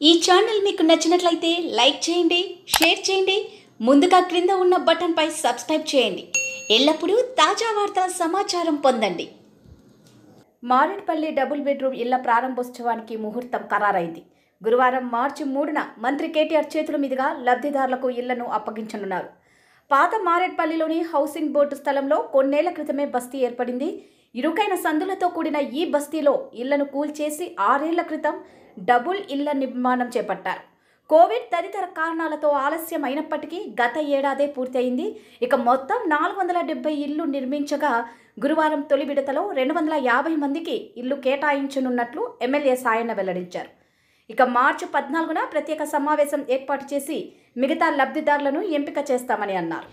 ఈ ఛానల్ మీకు నచ్చినట్లయితే లైక్ చేయండి, షేర్ చేయండి, ముందుగా క్రింద ఉన్న బటన్ పై సబ్స్క్రైబ్ చేయండి. ఎల్లప్పుడూ తాజా వార్తా సమాచారం పొందండి. మారేడుపల్లి డబుల్ బెడ్రూమ్ ఇళ్ల ప్రారంభోత్సవానికి ముహూర్తం ఖరారైంది. గురువారం మార్చి 3న మంత్రి కేటీఆర్ చేతుల మీదుగా లబ్ధిదారులకు ఇళ్లను అప్పగించనున్నారు. పాత మారేడుపల్లిలోని హౌసింగ్ బోర్డు స్థలంలో కొన్నేళ్ల క్రితమే బస్తీ ఏర్పడింది. ఇరుకైన సందులతో కూడిన ఈ బస్తీలో ఇళ్లను కూల్చేసి 6 ఏళ్ల క్రితం డబుల్ ఇళ్ల నిర్మాణం చేపట్టారు. కోవిడ్ తదితర కారణాలతో ఆలస్యం అయినప్పటికీ గత ఏడాదే పూర్తయింది. ఇక మొత్తం 470 ఇళ్లు నిర్మించగా గురువారం తొలి విడతలో 250 మందికి ఇల్లు కేటాయించనున్నట్లు ఎమ్మెల్యే సాయన్న వెల్లడించారు. ఇక మార్చి 14న ప్రత్యేక సమావేశం ఏర్పాటు చేసి మిగతా లబ్ధిదారులను ఎంపిక చేస్తామని అన్నారు.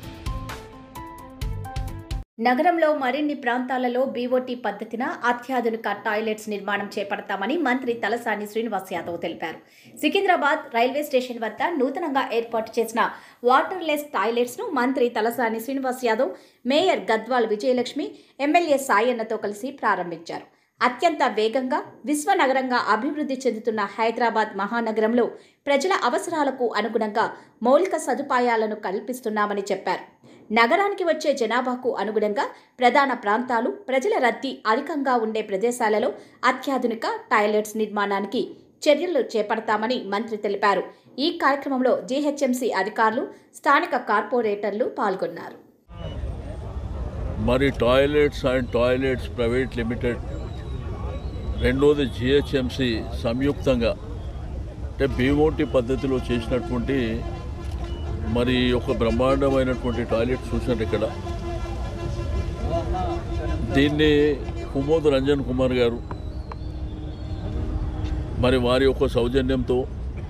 నగరంలో మరిన్ని ప్రాంతాలలో బీఓటీ పద్ధతిన అత్యాధునిక టాయిలెట్స్ నిర్మాణం చేపడతామని మంత్రి తలసాని శ్రీనివాస్ యాదవ్ తెలిపారు. సికింద్రాబాద్ రైల్వే స్టేషన్ వద్ద నూతనంగా ఏర్పాటు చేసిన వాటర్లెస్ టాయిలెట్స్ను మంత్రి తలసాని శ్రీనివాస్ యాదవ్, మేయర్ గద్వాల్ విజయలక్ష్మి, ఎమ్మెల్యే సాయన్నతో కలిసి ప్రారంభించారు. అత్యంత వేగంగా విశ్వనగరంగా అభివృద్ధి చెందుతున్న హైదరాబాద్ మహానగరంలో ప్రజల అవసరాలకు అనుగుణంగా మౌలిక సదుపాయాలను కల్పిస్తున్నామని చెప్పారు. నగరానికి వచ్చే జనాభాకు అనుగుణంగా ప్రధాన ప్రాంతాలు, ప్రజల రద్దీ అధికంగా ఉండే ప్రదేశాలలో అత్యాధునిక టాయిలెట్స్ నిర్మాణానికి చర్యలు చేపడతామని మంత్రి తెలిపారు. ఈ కార్యక్రమంలో జీహెచ్ఎంసీ అధికారులు, స్థానిక కార్పొరేటర్లు పాల్గొన్నారు. మరి టాయిలెట్స్ ప్రైవేట్ లిమిటెడ్, రెండోది జిహెచ్ఎంసి సంయుక్తంగా అంటే బీఓటీ పద్ధతిలో చేసినటువంటి మరి ఒక బ్రహ్మాండమైనటువంటి టాయిలెట్ చూశారు ఇక్కడ. దీన్ని కుమోద్ రంజన్ కుమార్ గారు మరి వారి యొక్క సౌజన్యంతో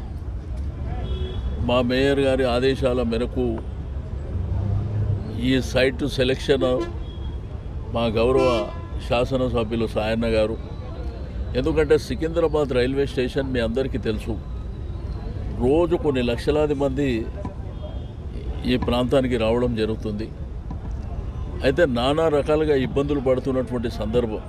మా మేయర్ గారి ఆదేశాల మేరకు ఈ సైట్ సెలెక్షన్ మా గౌరవ శాసనసభ్యులు సాయన్న గారు, ఎందుకంటే సికింద్రాబాద్ రైల్వే స్టేషన్ మీ అందరికీ తెలుసు, రోజు కొన్ని లక్షలాది మంది ఈ ప్రాంతానికి రావడం జరుగుతుంది. అయితే నానా రకాలుగా ఇబ్బందులు పడుతున్నటువంటి సందర్భం.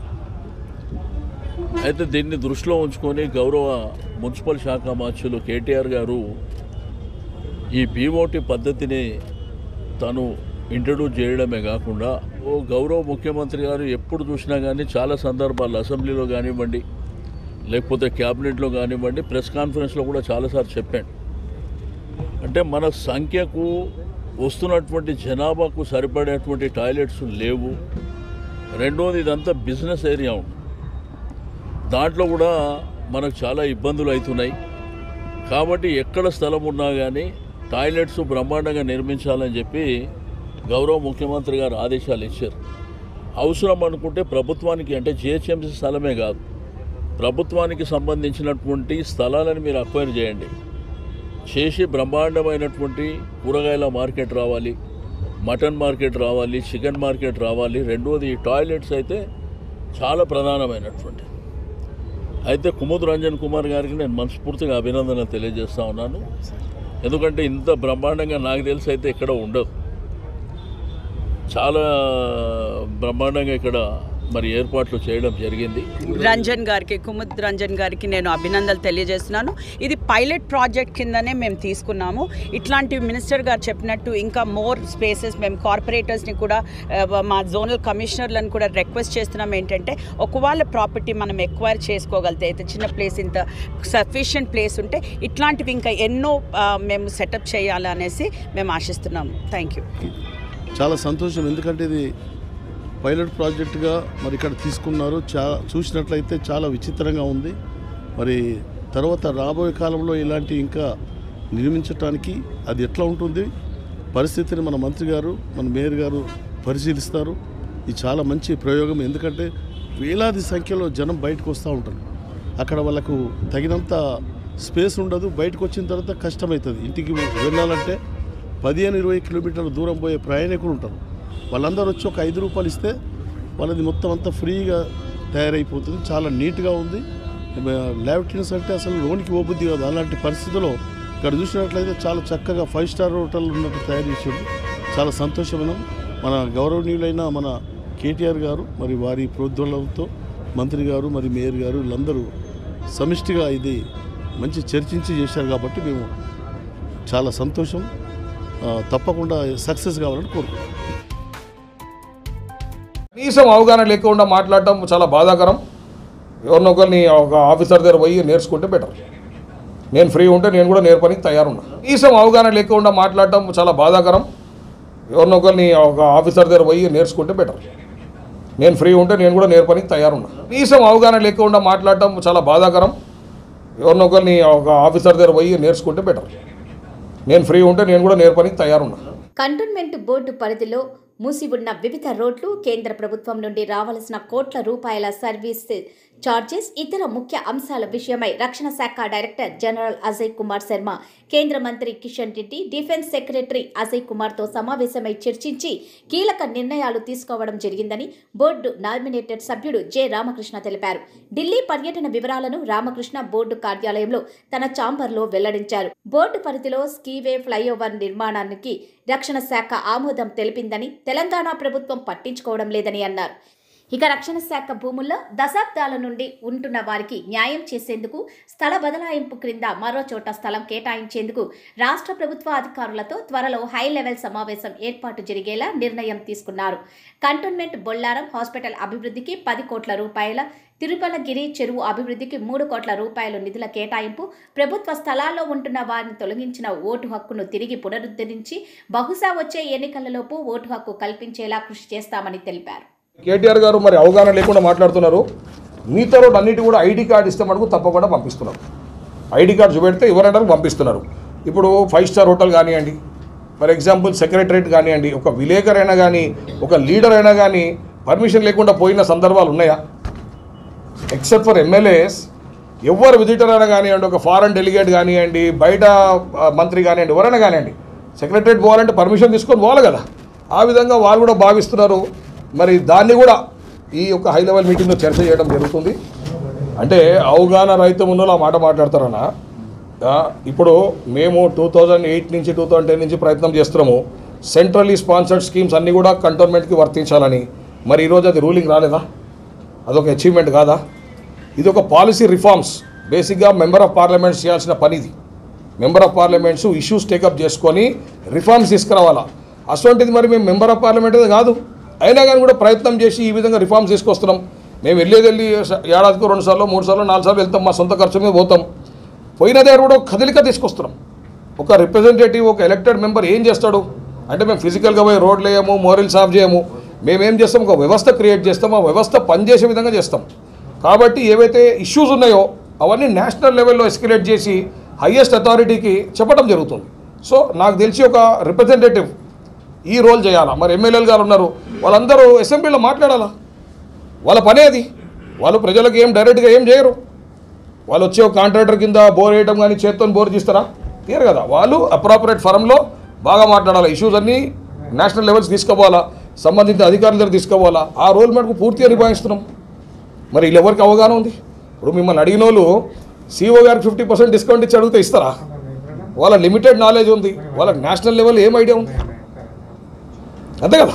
అయితే దీన్ని దృష్టిలో ఉంచుకొని గౌరవ మున్సిపల్ శాఖ మంత్రులు కేటీఆర్ గారు ఈ బీఓటీ పద్ధతిని తను ఇంట్రడ్యూస్ చేయడమే కాకుండా గౌరవ ముఖ్యమంత్రి గారు ఎప్పుడు చూసినా కానీ చాలా సందర్భాలు అసెంబ్లీలో కానివ్వండి, లేకపోతే క్యాబినెట్లో కానివ్వండి, ప్రెస్ కాన్ఫరెన్స్లో కూడా చాలాసార్లు చెప్పాను. అంటే మన సంఖ్యకు వస్తున్నటువంటి జనాభాకు సరిపడేటువంటి టాయిలెట్స్ లేవు. రెండోది ఇదంతా బిజినెస్ ఏరియా ఉంది, దాంట్లో కూడా మనకు చాలా ఇబ్బందులు అవుతున్నాయి. కాబట్టి ఎక్కడ స్థలం ఉన్నా కానీ టాయిలెట్స్ బ్రహ్మాండంగా నిర్మించాలని చెప్పి గౌరవ ముఖ్యమంత్రి గారు ఆదేశాలు ఇచ్చారు. అవసరం అనుకుంటే ప్రభుత్వానికి, అంటే జిహెచ్ఎంసీ స్థలమే కాదు, ప్రభుత్వానికి సంబంధించినటువంటి స్థలాలను మీరు అక్వైర్ చేసి బ్రహ్మాండమైనటువంటి కూరగాయల మార్కెట్ రావాలి, మటన్ మార్కెట్ రావాలి, చికెన్ మార్కెట్ రావాలి. రెండోది ఈ టాయిలెట్స్ అయితే చాలా ప్రధానమైనటువంటి. అయితే కుమోద్ రంజన్ కుమార్ గారికి నేను మనస్ఫూర్తిగా అభినందనలు తెలియజేస్తూ ఉన్నాను. ఎందుకంటే ఇంత బ్రహ్మాండంగా నాకు తెలిసి అయితే ఎక్కడ ఉండదు. చాలా బ్రహ్మాండంగా ఇక్కడ మరి ఏర్పాట్లు చేయడం జరిగింది. కుముద్ రంజన్ గారికి నేను అభినందనలు తెలియజేస్తున్నాను. ఇది పైలట్ ప్రాజెక్ట్ కిందనే మేము తీసుకున్నాము. ఇట్లాంటి మినిస్టర్ గారు చెప్పినట్టు ఇంకా మోర్ స్పేసెస్ మేము కార్పొరేటర్స్ని కూడా, మా జోనల్ కమిషనర్లను కూడా రిక్వెస్ట్ చేస్తున్నాం. ఏంటంటే ఒకవేళ ప్రాపర్టీ మనం ఎక్వైర్ చేసుకోగలితే, అయితే చిన్న ప్లేస్, ఇంత సఫిషియంట్ ప్లేస్ ఉంటే ఇట్లాంటివి ఇంకా ఎన్నో మేము సెటప్ చేయాలి అనేసి మేము ఆశిస్తున్నాము. Thank you. చాలా సంతోషం, ఎందుకంటే ఇది పైలట్ ప్రాజెక్టుగా మరి ఇక్కడ తీసుకున్నారు. చూసినట్లయితే చాలా విచిత్రంగా ఉంది. మరి తర్వాత రాబోయే కాలంలో ఇలాంటి ఇంకా నిర్మించడానికి అది ఎట్లా ఉంటుంది పరిస్థితిని మన మంత్రి గారు, మన మేయర్ గారు పరిశీలిస్తారు. ఇది చాలా మంచి ప్రయోగం, ఎందుకంటే వేలాది సంఖ్యలో జనం బయటకు వస్తూ ఉంటారు. అక్కడ వాళ్ళకు తగినంత స్పేస్ ఉండదు. బయటకు వచ్చిన తర్వాత కష్టమవుతుంది. ఇంటికి వెళ్ళాలంటే 15-20 కిలోమీటర్ల దూరం పోయే ప్రయాణికులు ఉంటారు. వాళ్ళందరూ వచ్చి ఒక 5 రూపాయలు ఇస్తే వాళ్ళది మొత్తం అంతా ఫ్రీగా తయారైపోతుంది. చాలా నీట్గా ఉంది. ల్యాబిటరీస్ అంటే అసలు లోనికి పోబుద్ది కాదు. అలాంటి పరిస్థితుల్లో ఇక్కడ చూసినట్లయితే చాలా చక్కగా 5 స్టార్ హోటల్ ఉన్నట్టు తయారు చేసారు. చాలా సంతోషమైన మన గౌరవనీయులైన మన కేటీఆర్ గారు మరి వారి ప్రోద్బలంతో మంత్రి గారు మరి మేయర్ గారు వీళ్ళందరూ సమిష్టిగా ఇది మంచి చర్చించి చేశారు కాబట్టి మేము చాలా సంతోషం. తప్పకుండా సక్సెస్ కావాలని కోరుకుంటున్నాం. కనీసం అవగాహన లేకుండా మాట్లాడటం చాలా బాధాకరం. ఎవరినొకరిని ఒక ఆఫీసర్ దగ్గర పోయి నేర్చుకుంటే బెటర్. నేను ఫ్రీ ఉంటే నేను కూడా నేర్పడానికి తయారున్నా. కనీసం అవగాహన లేకుండా మాట్లాడటం చాలా బాధాకరం. ఎవరినొకరిని ఒక ఆఫీసర్ దగ్గర పోయి నేర్చుకుంటే బెటర్. నేను ఫ్రీ ఉంటే నేను కూడా నేర్పడానికి తయారున్నా. కనీసం అవగాహన లేకుండా మాట్లాడటం చాలా బాధాకరం. ఎవరినొకరిని ఒక ఆఫీసర్ దగ్గర పోయి నేర్చుకుంటే బెటర్. నేను ఫ్రీ ఉంటే నేను కూడా నేర్పడానికి తయారున్నా. కంటోన్మెంట్ బోర్డు పరిధిలో మూసి ఉన్న వివిధ రోడ్లు, కేంద్ర ప్రభుత్వం నుండి రావాల్సిన కోట్ల రూపాయల సర్వీస్ చార్జెస్, ఇతర ముఖ్య అంశాల విషయమై రక్షణ శాఖ డైరెక్టర్ జనరల్ అజయ్ కుమార్ శర్మ, కేంద్ర మంత్రి కిషన్ రెడ్డి, డిఫెన్స్ సెక్రటరీ అజయ్ కుమార్తో సమావేశమై చర్చించి కీలక నిర్ణయాలు తీసుకోవడం జరిగిందని బోర్డు నామినేటెడ్ సభ్యుడు జె రామకృష్ణ తెలిపారు. ఢిల్లీ పర్యటన వివరాలను రామకృష్ణ బోర్డు కార్యాలయంలో తన ఛాంబర్లో వెల్లడించారు. బోర్డు పరిధిలో స్కీవే ఫ్లైఓవర్ నిర్మాణానికి రక్షణ శాఖ ఆమోదం తెలిపిందని, తెలంగాణ ప్రభుత్వం పట్టించుకోవడం లేదని అన్నారు. ఇక రక్షణ శాఖ భూముల్లో దశాబ్దాల నుండి ఉంటున్న వారికి న్యాయం చేసేందుకు స్థల బదలాయింపు క్రింద మరో చోట స్థలం కేటాయించేందుకు రాష్ట్ర ప్రభుత్వ అధికారులతో త్వరలో హై లెవెల్ సమావేశం ఏర్పాటు జరిగేలా నిర్ణయం తీసుకున్నారు. కంటోన్మెంట్ బొల్లారం హాస్పిటల్ అభివృద్ధికి 10 కోట్ల రూపాయల, తిరుమలగిరి చెరువు అభివృద్ధికి 3 కోట్ల రూపాయల నిధుల కేటాయింపు, ప్రభుత్వ స్థలాల్లో ఉంటున్న వారిని తొలగించిన ఓటు హక్కును తిరిగి పునరుద్ధరించి బహుశా వచ్చే ఎన్నికలలోపు ఓటు హక్కు కల్పించేలా కృషి చేస్తామని తెలిపారు. కేటీఆర్ గారు మరి అవగాహన లేకుండా మాట్లాడుతున్నారు. మిగతా రోడ్ అన్నిటి కూడా ఐడి కార్డు ఇస్తే మనకు తప్పకుండా పంపిస్తున్నారు. ఐడి కార్డు చూపెడితే ఎవరంటారు పంపిస్తున్నారు. ఇప్పుడు 5 స్టార్ హోటల్ కానివ్వండి, ఫర్ ఎగ్జాంపుల్ సెక్రటరేట్ కానివ్వండి, ఒక విలేకర్ అయినా కానీ, ఒక లీడర్ అయినా కానీ పర్మిషన్ లేకుండా పోయిన సందర్భాలు ఉన్నాయా? ఎక్సెప్ట్ ఫర్ ఎమ్మెల్యేస్, ఎవరు విజిటర్ అయినా కానివ్వండి, ఒక ఫారెన్ డెలిగేట్ కానివ్వండి, బయట మంత్రి కానివ్వండి, ఎవరైనా కానివ్వండి, సెక్రటరేట్ పోవాలంటే పర్మిషన్ తీసుకొని పోవాలి కదా. ఆ విధంగా వాళ్ళు కూడా భావిస్తున్నారు. మరి దాన్ని కూడా ఈ యొక్క హై లెవెల్ మీటింగ్లో చర్చ చేయడం జరుగుతుంది. అంటే అవగాహన రహితం ఉన్నోళ్ళు ఆ మాట మాట్లాడతారన్నా. ఇప్పుడు మేము 2008 నుంచి 2010 నుంచి ప్రయత్నం చేస్తున్నాము. సెంట్రల్లీ స్పాన్సర్డ్ స్కీమ్స్ అన్నీ కూడా కంటోన్మెంట్కి వర్తించాలని. మరి ఈరోజు అది రూలింగ్ రాలేదా? అదొక అచీవ్మెంట్ కాదా? ఇది ఒక పాలసీ రిఫార్మ్స్. బేసిక్గా మెంబర్ ఆఫ్ పార్లమెంట్స్ చేయాల్సిన పని ఇది. Member of parliaments issues take up చేసుకొని రిఫార్మ్స్ తీసుకురావాలా. అటువంటిది మరి మేము మెంబర్ ఆఫ్ పార్లమెంట్ కాదు, అయినా కానీ కూడా ప్రయత్నం చేసి ఈ విధంగా రిఫార్మ్స్ తీసుకొస్తున్నాం. మేము వెళ్ళి ఏడాదికి 2 సార్లు 3 సార్లు 4 సార్లు వెళ్తాం, మా సొంత ఖర్చు మీద పోతాం. పోయిన దగ్గర కూడా కదలిక తీసుకొస్తున్నాం. ఒక రిప్రజెంటేటివ్, ఒక ఎలక్టెడ్ మెంబర్ ఏం చేస్తాడు అంటే, మేము ఫిజికల్గా పోయి రోడ్లు వేయము, మోరల్ సాఫ్ చేయము. మేమేం చేస్తాం, ఒక వ్యవస్థ క్రియేట్ చేస్తాం, ఆ వ్యవస్థ పనిచేసే విధంగా చేస్తాం. కాబట్టి ఏవైతే ఇష్యూస్ ఉన్నాయో అవన్నీ నేషనల్ లెవెల్లో ఎస్కలేట్ చేసి హయ్యెస్ట్ అథారిటీకి చెప్పడం జరుగుతుంది. సో నాకు తెలిసి ఒక రిప్రజెంటేటివ్ ఈ రోల్ చేయాలా. మరి ఎమ్మెల్యేలు గారు ఉన్నారు, వాళ్ళందరూ అసెంబ్లీలో మాట్లాడాలా. వాళ్ళ పనే అది. వాళ్ళు ప్రజలకు ఏం డైరెక్ట్గా ఏం చేయరు. వాళ్ళు వచ్చే ఒక కాంట్రాక్టర్ కింద బోర్ వేయడం కానీ చేత్తో బోర్ తీస్తారా? తీయరు కదా. వాళ్ళు అప్రాపరేట్ ఫరంలో బాగా మాట్లాడాలి. ఇష్యూస్ అన్నీ నేషనల్ లెవెల్స్ తీసుకోవాలా, సంబంధిత అధికారుల దగ్గర తీసుకోవాలా. ఆ రోల్ మనకు పూర్తిగా నిర్వహిస్తున్నాం. మరి వీళ్ళు ఎవరికి అవగాహన ఉంది? ఇప్పుడు మిమ్మల్ని అడిగిన వాళ్ళు CEO గారికి 50% డిస్కౌంట్ ఇచ్చి అడిగితే ఇస్తారా? వాళ్ళ లిమిటెడ్ నాలెడ్జ్ ఉంది, వాళ్ళకి నేషనల్ లెవెల్ ఏం ఐడియా ఉంది? అంతే కదా.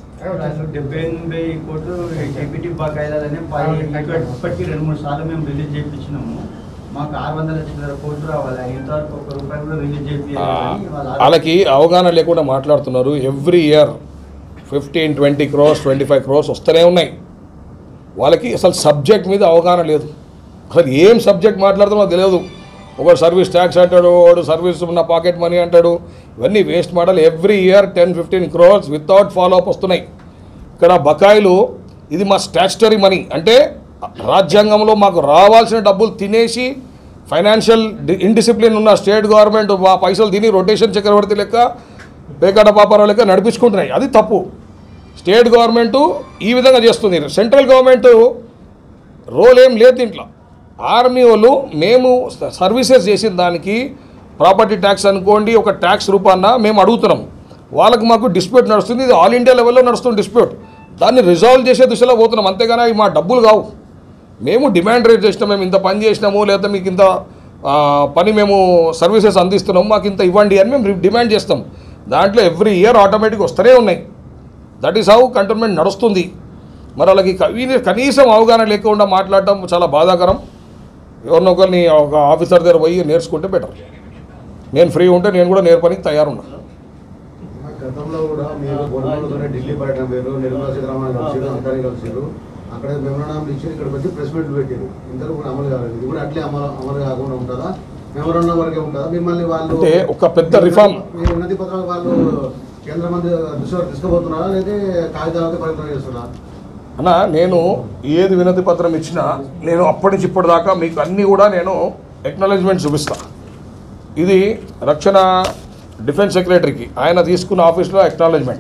70-80 కోట్లు డెప్యూటీ బకాయిలని ఇప్పటికీ 2-3 సార్లు మేము రిలీజ్ చేయించినాము. మాకు 600 కోట్లు రావాలి, ఇంతవరకు ₹1 కూడా రిలీజ్ చేయించాలి. వాళ్ళకి అవగాహన లేకుండా మాట్లాడుతున్నారు. ఎవ్రీ ఇయర్ 15-20 crores 25 crores వస్తూనే ఉన్నాయి. వాళ్ళకి అసలు సబ్జెక్ట్ మీద అవగాహన లేదు. అసలు ఏం సబ్జెక్ట్ మాట్లాడుతున్నా తెలియదు. ఒకడు సర్వీస్ ట్యాక్స్ అంటాడు, వాడు సర్వీస్ ఉన్న పాకెట్ మనీ అంటాడు. ఇవన్నీ waste model. Every year 10-15 crores without follow up వస్తున్నాయి. ఇక్కడ బకాయిలు, ఇది మా స్టాచ్యుటరీ మనీ. అంటే రాజ్యాంగంలో మాకు రావాల్సిన డబ్బులు తినేసి ఫైనాన్షియల్ ఇండిసిప్లిన్ ఉన్న స్టేట్ గవర్నమెంట్ మా పైసలు తిని రొటేషన్ చక్రవర్తి లెక్క, పేకాట పాపారావు లెక్క నడిపించుకుంటున్నాయి. అది తప్పు. స్టేట్ గవర్నమెంటు ఈ విధంగా చేస్తుంది. సెంట్రల్ గవర్నమెంటు రోల్ ఏం లేదు దీంట్లో. ఆర్మీ వాళ్ళు మేము సర్వీసెస్ చేసిన దానికి ప్రాపర్టీ ట్యాక్స్ అనుకోండి, ఒక ట్యాక్స్ రూపాన మేము అడుగుతున్నాం. వాళ్ళకి మాకు డిస్ప్యూట్ నడుస్తుంది. ఇది ఆల్ ఇండియా లెవెల్లో నడుస్తుంది డిస్ప్యూట్. దాన్ని రిజాల్వ్ చేసే దిశలో పోతున్నాం. అంతేగాని అవి మా డబ్బులు కావు. మేము డిమాండ్ రేట్ చేసినాం, మేము ఇంత పని చేసినాము, లేదా మీకు ఇంత పని మేము సర్వీసెస్ అందిస్తున్నాము, మాకు ఇంత ఇవ్వండి అని మేము డిమాండ్ చేస్తాం. దాంట్లో ఎవ్రీ ఇయర్ ఆటోమేటిక్గా వస్తూనే ఉన్నాయి. దట్ ఈస్ హౌ కంటోన్మెంట్ నడుస్తుంది. మరి వాళ్ళకి కనీసం అవగాహన లేకుండా మాట్లాడటం చాలా బాధాకరం. ఎవరినొకరిని ఒక ఆఫీసర్ దగ్గర పోయి నేర్చుకుంటే బెటర్. నేను ఫ్రీ ఉంటే నేను కూడా నేర్పడానికి తయారున్నా. గతంలో కూడా మీరు గవర్నమెంట్తోనే ఢిల్లీ పర్యటన వేరు, నిర్మలా సీతారామన్ కలిసారు, అంతాన్ని కలిసారు, అక్కడ మెమోరాండం ఇచ్చి ఇక్కడికి వచ్చి ప్రెస్ మీట్లు పెట్టారు. ఇంతలో కూడా అమలు కాలేదు. ఇది కూడా అట్లే అమలు కాకుండా ఉంటుందా? మెమోరాండం వరకే ఉంటుందా? మిమ్మల్ని వాళ్ళు అంటే ఒక పెద్ద రిఫార్మ్ మీరు ఉన్నతి పత్రాలు వాళ్ళు కేంద్ర మంత్రి దృష్టిలో తీసుకుపోతున్నారా, లేదా కాగితాలతో పరిమితం చేస్తున్నారా? అన్న, నేను ఏది వినతి పత్రం ఇచ్చినా నేను అప్పటి నుంచి ఇప్పటిదాకా మీకు అన్నీ కూడా నేను ఎక్నాలజ్మెంట్ చూపిస్తా. ఇది రక్షణ డిఫెన్స్ సెక్రటరీకి ఆయన తీసుకున్న ఆఫీస్లో ఎక్నాలజ్మెంట్,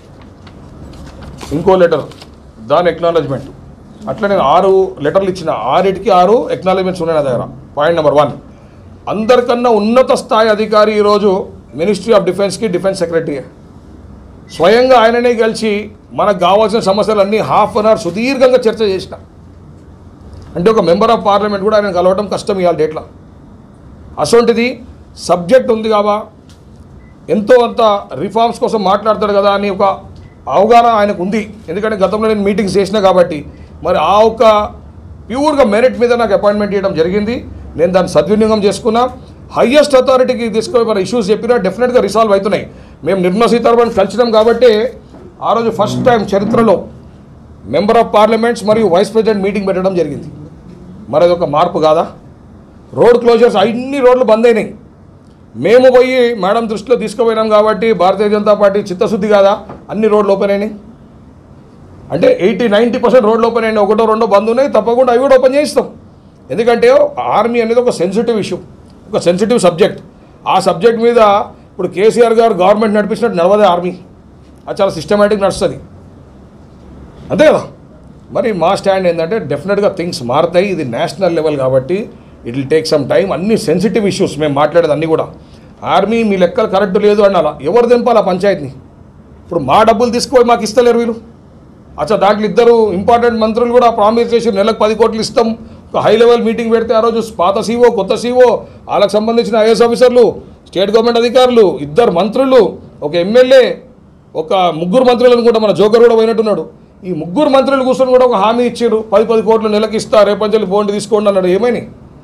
ఇంకో లెటర్ దాని ఎక్నాలజ్మెంట్, అట్లా నేను 6 లెటర్లు ఇచ్చిన, 6టికి 6 ఎక్నాలజ్మెంట్స్ ఉన్నాయి నా దగ్గర. పాయింట్ నెంబర్ 1, అందరికన్నా ఉన్నత స్థాయి అధికారి ఈరోజు మినిస్ట్రీ ఆఫ్ డిఫెన్స్కి డిఫెన్స్ సెక్రటరీ. స్వయంగా ఆయననే కలిసి మనకు కావాల్సిన సమస్యలన్నీ ½ అన్ అవర్ సుదీర్ఘంగా చర్చ చేసిన. అంటే ఒక మెంబర్ ఆఫ్ పార్లమెంట్ కూడా ఆయన కలవడం కష్టం ఇవాళ డేట్లో. అసొంటిది సబ్జెక్ట్ ఉంది కాబా, ఎంతో అంత రిఫార్మ్స్ కోసం మాట్లాడతాడు కదా అని ఒక అవగాహన ఆయనకు ఉంది. ఎందుకంటే గతంలో నేను మీటింగ్స్ చేసిన కాబట్టి మరి ఆ ఒక ప్యూర్గా మెరిట్ మీద నాకు అపాయింట్మెంట్ చేయడం జరిగింది. నేను దాన్ని సద్వినియోగం చేసుకున్నా. హయ్యెస్ట్ అథారిటీకి తీసుకొని మన ఇష్యూస్ చెప్పినా డెఫినెట్గా రిసాల్వ్ అవుతున్నాయి. మేము నిర్మలా సీతారామన్ కలిసినాం కాబట్టి ఆ రోజు ఫస్ట్ టైం చరిత్రలో మెంబర్ ఆఫ్ పార్లమెంట్స్ మరియు వైస్ ప్రెసిడెంట్ మీటింగ్ పెట్టడం జరిగింది. మరి అదొక మార్పు కాదా? రోడ్ క్లోజర్స్, అన్ని రోడ్లు బంద్ అయినాయి. మేము పోయి మేడం దృష్టిలో తీసుకుపోయినాం కాబట్టి భారతీయ జనతా పార్టీ చిత్తశుద్ధి కాదా? అన్ని రోడ్లు ఓపెన్ అయినాయి. అంటే 80-90% రోడ్లు ఓపెన్ అయినాయి. 1-2 బంద్ ఉన్నాయి, తప్పకుండా అవి కూడా ఓపెన్ చేయిస్తాం. ఎందుకంటే ఆర్మీ అనేది ఒక సెన్సిటివ్ ఇష్యూ, ఒక సెన్సిటివ్ సబ్జెక్ట్. ఆ సబ్జెక్ట్ మీద ఇప్పుడు కేసీఆర్ గారు గవర్నమెంట్ నడిపించినట్టు నడవదే ఆర్మీ. అది చాలా సిస్టమేటిక్ నడుస్తుంది, అంతే కదా. మరి మా స్టాండ్ ఏంటంటే డెఫినెట్గా థింగ్స్ మారుతాయి. ఇది నేషనల్ లెవెల్ కాబట్టి it will take some time. అన్ని సెన్సిటివ్ ఇష్యూస్ మేము మాట్లాడేది అన్నీ కూడా. ఆర్మీ మీ లెక్కలు కరెక్ట్ లేదు అనాలా, ఎవరు దింపాలి ఆ పంచాయతీని? ఇప్పుడు మా డబ్బులు తీసుకుపోయి మాకు ఇస్తలేరు వీళ్ళు. అచ్చా, దాంట్లో 2 ఇంపార్టెంట్ మంత్రులు కూడా ప్రామిస్ చేసి నెలకు 10 కోట్లు ఇస్తాం. ఒక హై లెవెల్ మీటింగ్ పెడితే ఆ రోజు పాత సీఓ, కొత్త సీఓ, వాళ్ళకి సంబంధించిన ఐఏఎస్ ఆఫీసర్లు, స్టేట్ గవర్నమెంట్ అధికారులు, 2 మంత్రులు, ఒక ఎమ్మెల్యే, ఒక 3 మంత్రులు అనుకుంటా, మన జోకర్ కూడా పోయినట్టున్నాడు. ఈ 3 మంత్రులు కూర్చొని కూడా ఒక హామీ ఇచ్చారు, 10 కోట్లు నెలకి ఇస్తా, రేపంచెల్లి బోండి తీసుకోండి అన్నాడు. ఏమైనా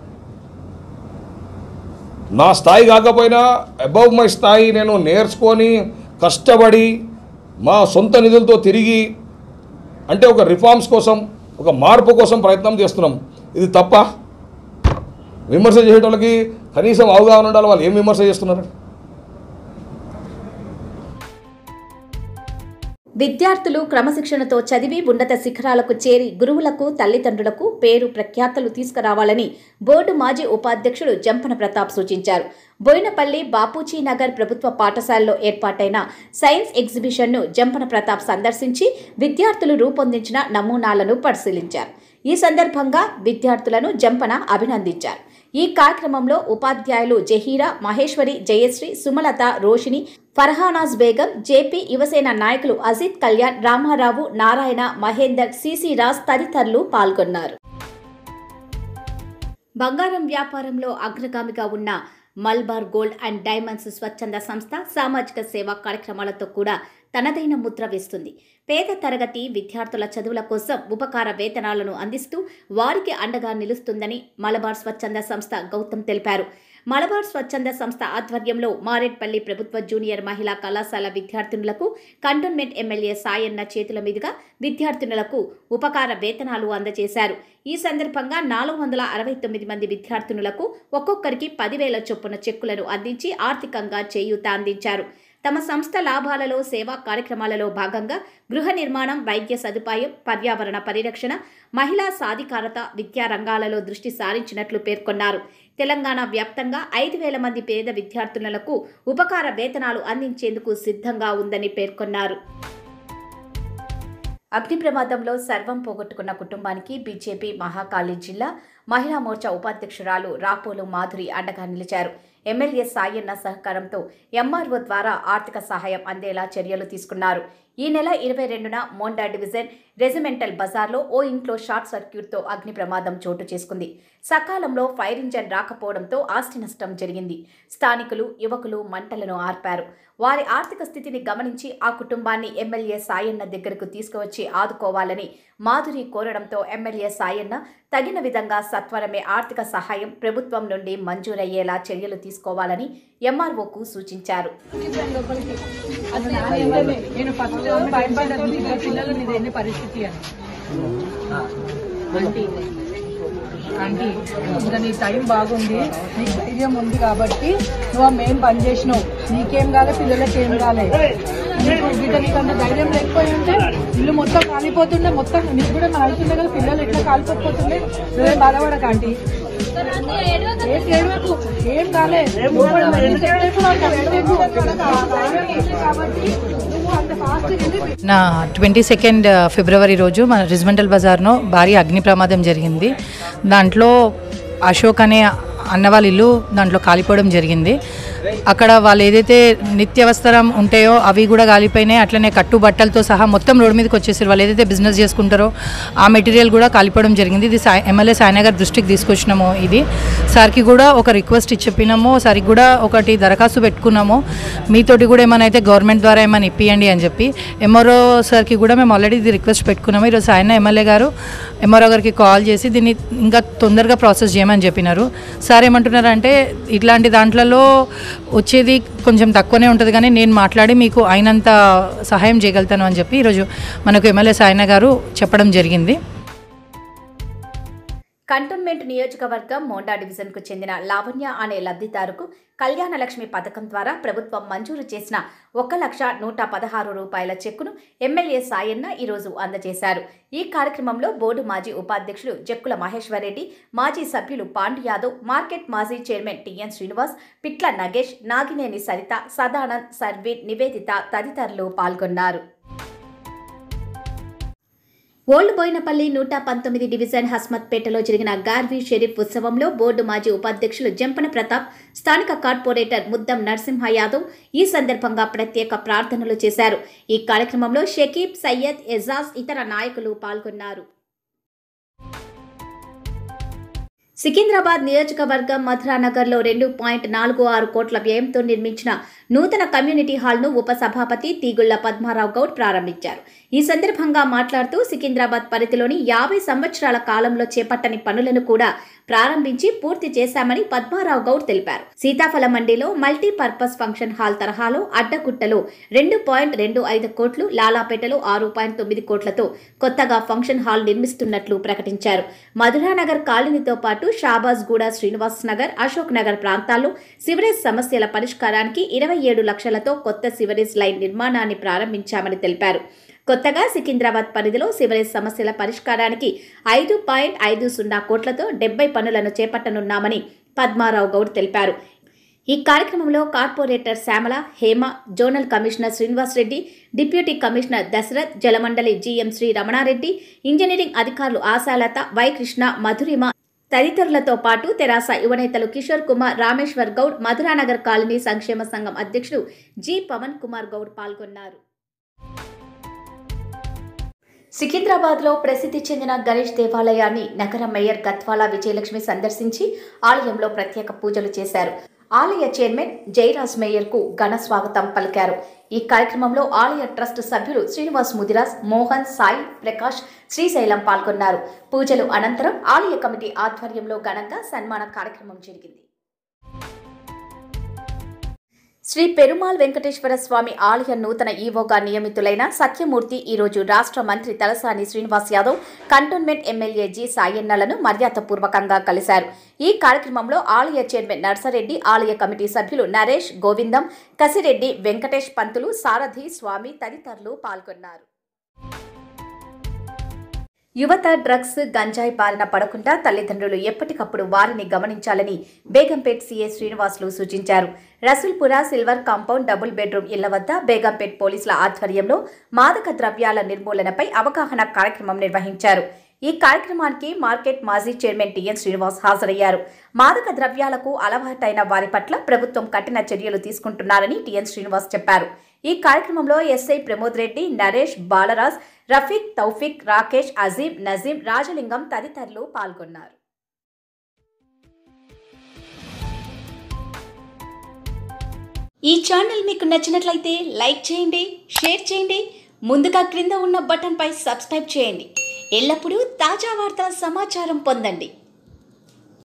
నా స్థాయి కాకపోయినా అబౌవ్ మై స్థాయి నేను నేర్చుకొని కష్టపడి మా సొంత నిధులతో తిరిగి అంటే ఒక రిఫార్మ్స్ కోసం, ఒక మార్పు కోసం ప్రయత్నం చేస్తున్నాం. ఇది తప్ప? విమర్శ చేసేటోళ్ళకి కనీసం అవగాహన ఉండాలి, వాళ్ళు ఏం విమర్శ చేస్తున్నారు. విద్యార్థులు క్రమశిక్షణతో చదివి ఉన్నత శిఖరాలకు చేరి గురువులకు, తల్లిదండ్రులకు పేరు ప్రఖ్యాతలు తీసుకురావాలని బోర్డు మాజీ ఉపాధ్యక్షుడు జంపన ప్రతాప్ సూచించారు. బోయినపల్లి బాపూజీ నగర్ ప్రభుత్వ పాఠశాలలో ఏర్పాటైన సైన్స్ ఎగ్జిబిషన్ను జంపన ప్రతాప్ సందర్శించి విద్యార్థులు రూపొందించిన నమూనాలను పరిశీలించారు. ఈ సందర్భంగా విద్యార్థులను జంపన అభినందించారు. ఈ కార్యక్రమంలో ఉపాధ్యాయులు జహీరా, మహేశ్వరి, జయశ్రీ, సుమలత, రోషిని, ఫర్హానాజ్ బేగం, జేపీ యువసేన నాయకులు అజిత్ కళ్యాణ్, రామారావు, నారాయణ, మహేందర్, సిసి రాజ్ తదితరులు పాల్గొన్నారు. బంగారం వ్యాపారంలో అగ్రగామిగా ఉన్న మల్బార్ గోల్డ్ అండ్ డైమండ్స్ స్వచ్ఛంద సంస్థ సామాజిక సేవా కార్యక్రమాలతో కూడా తనదైన ముద్ర వేస్తుంది. పేద తరగతి విద్యార్థుల చదువుల కోసం ఉపకార వేతనాలను అందిస్తూ వారికి అండగా నిలుస్తుందని మలబార్ స్వచ్ఛంద సంస్థ గౌతమ్ తెలిపారు. మలబార్ స్వచ్ఛంద సంస్థ ఆధ్వర్యంలో మారేడ్పల్లి ప్రభుత్వ జూనియర్ మహిళా కళాశాల విద్యార్థినులకు కంటోన్మెంట్ ఎమ్మెల్యే సాయన్న చేతుల మీదుగా విద్యార్థినులకు ఉపకార వేతనాలు అందజేశారు. ఈ సందర్భంగా 469 మంది విద్యార్థినులకు ఒక్కొక్కరికి 10,000 చొప్పున చెక్కులను అందించి ఆర్థికంగా చేయూత అందించారు. తమ సంస్థ లాభాలలో సేవా కార్యక్రమాలలో భాగంగా గృహ నిర్మాణం, వైద్య సదుపాయం, పర్యావరణ పరిరక్షణ, మహిళా సాధికారత, విద్యా రంగాలలో దృష్టి సారించినట్లు పేర్కొన్నారు. తెలంగాణ వ్యాప్తంగా 5,000 మంది పేద విద్యార్థులకు ఉపకార వేతనాలు అందించేందుకు సిద్ధంగా ఉందని పేర్కొన్నారు. అగ్ని ప్రమాదంలో సర్వం పోగొట్టుకున్న కుటుంబానికి బీజేపీ మహాకాళి జిల్లా మహిళా మోర్చా ఉపాధ్యక్షురాలు రాపోలు మాధురి అండగా నిలిచారు. ఎమ్మెల్యే సాయన్న సహకారంతో ఎంఆర్ఓ ద్వారా ఆర్థిక సహాయం అందేలా చర్యలు తీసుకున్నారు. ఈ నెల 22న మోండా డివిజన్ రెజిమెంటల్ బజార్లో ఓ ఇంట్లో షార్ట్ సర్క్యూట్తో అగ్ని ప్రమాదం చోటు చేసుకుంది. సకాలంలో ఫైర్ ఇంజన్ రాకపోవడంతో ఆస్తి నష్టం జరిగింది. స్థానికులు, యువకులు మంటలను ఆర్పారు. వారి ఆర్థిక స్థితిని గమనించి ఆ కుటుంబాన్ని ఎమ్మెల్యే సాయన్న దగ్గరకు తీసుకువచ్చి ఆదుకోవాలని మాధురి కోరడంతో ఎమ్మెల్యే సాయన్న తగిన విధంగా సత్వరమే ఆర్థిక సహాయం ప్రభుత్వం నుండి మంజూరయ్యేలా చర్యలు తీసుకోవాలని ఎంఆర్ఓకు సూచించారు. ఆంటీ ఇంకా నీ టైం బాగుంది, నీకు ధైర్యం ఉంది కాబట్టి నువ్వు మేం పని చేసినావు. నీకేం కాలే, పిల్లలకి ఏం కాలే. నీకు బిడ్డ నీకన్నా ధైర్యం లేకపోయి ఉంటే ఇల్లు మొత్తం కాలిపోతుండే. మొత్తం నీకు కూడా అవుతుండే కదా, పిల్లలు ఎట్లా కాలిపోతుండే. నువ్వేం బాధపడక ఆంటీ, ఏం కాలే. నా 22 ఫిబ్రవరి రోజు మన రెజిమెంటల్ బజార్లో భారీ అగ్ని ప్రమాదం జరిగింది. దాంట్లో అశోక్ అనే అన్న వాళ్ళ ఇల్లు దాంట్లో కాలిపోవడం జరిగింది. అక్కడ వాళ్ళు ఏదైతే నిత్యావసరం ఉంటాయో అవి కూడా కాలిపోయినాయి. అట్లనే కట్టుబట్టలతో సహా మొత్తం రోడ్డు మీదకి వచ్చేసారు. వాళ్ళు ఏదైతే బిజినెస్ చేసుకుంటారో ఆ మెటీరియల్ కూడా కాలిపోవడం జరిగింది. ఇది ఎమ్మెల్యే సాయన గారి దృష్టికి తీసుకొచ్చినాము. ఇది సార్కి కూడా ఒక రిక్వెస్ట్ ఇచ్చి చెప్పినాము. సార్కి కూడా ఒకటి దరఖాస్తు పెట్టుకున్నాము, మీతోటి కూడా ఏమైనా అయితే గవర్నమెంట్ ద్వారా ఏమైనా ఇప్పియండి అని చెప్పి. ఎంఆర్ఓ సార్కి కూడా మేము ఆల్రెడీ ఇది రిక్వెస్ట్ పెట్టుకున్నాము. ఈరోజు సాయన ఎమ్మెల్యే గారు ఎంఆర్ఓ గారికి కాల్ చేసి దీన్ని ఇంకా తొందరగా ప్రాసెస్ చేయమని చెప్పినారు. సార్ ఏమంటున్నారంటే ఇట్లాంటి దాంట్లలో వచ్చేది కొంచెం తక్కువనే ఉంటుంది, కానీ నేను మాట్లాడి మీకు అయినంత సహాయం చేయగలుగుతాను అని చెప్పి ఈరోజు మనకు ఎమ్మెల్యే సాయన గారు చెప్పడం జరిగింది. కంటోన్మెంట్ నియోజకవర్గం మోండా డివిజన్కు చెందిన లావణ్య అనే లబ్ధిదారుకు కళ్యాణలక్ష్మి పథకం ద్వారా ప్రభుత్వం మంజూరు చేసిన 1,116 రూపాయల చెక్కును ఎమ్మెల్యే సాయన్న ఈరోజు అందజేశారు. ఈ కార్యక్రమంలో బోర్డు మాజీ ఉపాధ్యక్షులు జక్కుల మహేశ్వరరెడ్డి, మాజీ సభ్యులు పాండు యాదవ్, మార్కెట్ మాజీ చైర్మన్ టిఎన్ శ్రీనివాస్, పిట్ల నగేష్, నాగినేని సరిత, సదానంద్, సర్వీర్, నివేదిత తదితరులు పాల్గొన్నారు. ఓల్డ్ బోయినపల్లి 119 డివిజన్ హస్మత్పేటలో జరిగిన గార్వీ షరీఫ్ ఉత్సవంలో బోర్డు మాజీ ఉపాధ్యక్షులు జంపన ప్రతాప్, స్థానిక కార్పొరేటర్ ముద్దం నరసింహ యాదవ్ ఈ సందర్భంగా ప్రత్యేక ప్రార్థనలు చేశారు. ఈ కార్యక్రమంలో షకీబ్, సయ్యద్, ఎజాజ్ ఇతర నాయకులు పాల్గొన్నారు. సికింద్రాబాద్ నియోజకవర్గం మధురానగర్లో 2.46 కోట్ల వ్యయంతో నిర్మించిన నూతన కమ్యూనిటీ హాల్ను ఉప సభాపతి తీగుళ్ల పద్మారావు గౌడ్ ప్రారంభించారు. ఈ సందర్భంగా మాట్లాడుతూ సికింద్రాబాద్ పరిధిలోని 50 సంవత్సరాల కాలంలో చేపట్టని పనులను కూడా ప్రారంభించి పూర్తి చేశామని పద్మారావు గౌడ్ తెలిపారు. సీతాఫల మండిలో మల్టీపర్పస్ ఫంక్షన్ హాల్ తరహాలో అడ్డగుట్టలో 2.25 కోట్లు, లాలాపేటలో 6.9 కోట్లతో కొత్తగా ఫంక్షన్ హాల్ నిర్మిస్తున్నట్లు ప్రకటించారు. మధురానగర్ కాలనీతో పాటు షాబాజ్గూడ, శ్రీనివాస్ నగర్, అశోక్ నగర్ ప్రాంతాల్లో సివరేజ్ సమస్యల పరిష్కారానికి 27 లక్షలతో కొత్త సివరేజ్ లైన్ నిర్మాణాన్ని ప్రారంభించామని తెలిపారు. కొత్తగా సికింద్రాబాద్ పరిధిలో సివరేజ్ సమస్యల పరిష్కారానికి 5.50 కోట్లతో 70 పనులను చేపట్టనున్నామని పద్మారావు గౌడ్ తెలిపారు. ఈ కార్యక్రమంలో corporator Shyamala, Hema, zonal commissioner Srinivas Reddy, deputy commissioner Dasharath, Jalamandali GM Shri Ramana Reddy, engineering అధికారులు ఆశాలత, వై కృష్ణ, మధురిమ తదితరులతో పాటు తెరాస యువనేతలు కిషోర్ కుమార్, రామేశ్వర్ గౌడ్, మధురానగర్ కాలనీ సంక్షేమ సంఘం అధ్యక్షుడు జి పవన్ కుమార్ గౌడ్ పాల్గొన్నారు. సికింద్రాబాద్లో ప్రసిద్ధి చెందిన గణేష్ దేవాలయాన్ని నగర మేయర్ గత్వాల విజయలక్ష్మి సందర్శించి ఆలయంలో ప్రత్యేక పూజలు చేశారు. ఆలయ చైర్మన్ జయరాజ్ మేయర్కు ఘన స్వాగతం పలికారు. ఈ కార్యక్రమంలో ఆలయ ట్రస్ట్ సభ్యులు శ్రీనివాస్ ముదిరాజ్, మోహన్, సాయి, ప్రకాష్, శ్రీశైలం పాల్గొన్నారు. పూజలు అనంతరం ఆలయ కమిటీ ఆధ్వర్యంలో ఘనంగా సన్మాన కార్యక్రమం జరిగింది. శ్రీ పెరుమాళ్ వెంకటేశ్వర స్వామి ఆలయ నూతన ఈవోగా నియమితులైన సత్యమూర్తి ఈరోజు రాష్ట్ర మంత్రి Talasani Srinivas Yadav, cantonment MLA G సాయన్నలను మర్యాదపూర్వకంగా కలిశారు. ఈ కార్యక్రమంలో ఆలయ చైర్మన్ నర్సరెడ్డి, ఆలయ కమిటీ సభ్యులు నరేష్, గోవిందం, కసిరెడ్డి, వెంకటేష్ పంతులు, సారథి, స్వామి తదితరులు పాల్గొన్నారు. యువత డ్రగ్స్, గంజాయి బారిన పడకుండా తల్లిదండ్రులు ఎప్పటికప్పుడు వారిని గమనించాలని బేగంపేట్ సీఏ శ్రీనివాసులు సూచించారు. Rasoolpura silver compound double bedroom ఇళ్ల వద్ద బేగంపేట్ పోలీసుల ఆధ్వర్యంలో మాదక ద్రవ్యాల నిర్మూలనపై అవగాహన కార్యక్రమం నిర్వహించారు. ఈ కార్యక్రమానికి మార్కెట్ మాజీ చైర్మన్ టిఎన్ శ్రీనివాస్ హాజరయ్యారు. మాదక ద్రవ్యాలకు అలవాటైన వారి పట్ల ప్రభుత్వం కఠిన చర్యలు తీసుకుంటున్నారని టిఎన్ శ్రీనివాస్ చెప్పారు. ఈ కార్యక్రమంలో ఎస్ఐ ప్రమోద్ రెడ్డి, నరేష్, బాలరాజ్, రఫీక్, తౌఫిక్, రాకేష్, అజీం, నజీం, రాజలింగం తదితరులు పాల్గొన్నారు. ఈ ఛానల్ మీకు నచ్చినట్లయితే లైక్ చేయండి, షేర్ చేయండి, ముందుగా క్రింద ఉన్న బటన్పై సబ్స్క్రైబ్ చేయండి. ఎల్లప్పుడూ తాజా వార్తల సమాచారం పొందండి.